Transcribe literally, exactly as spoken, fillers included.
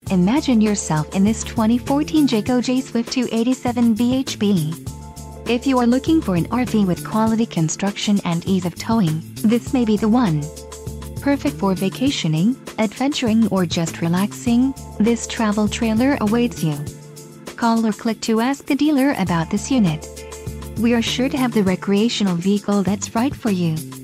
Imagine yourself in this twenty fourteen Jayco J Swift two eighty-seven B H B. If you are looking for an R V with quality construction and ease of towing, this may be the one. Perfect for vacationing, adventuring or just relaxing, this travel trailer awaits you. Call or click to ask the dealer about this unit. We are sure to have the recreational vehicle that's right for you.